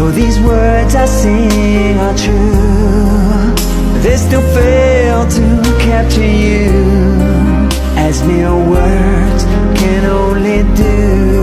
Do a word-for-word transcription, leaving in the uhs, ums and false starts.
Though these words I sing are true, they still fail to capture you, as mere words can only do.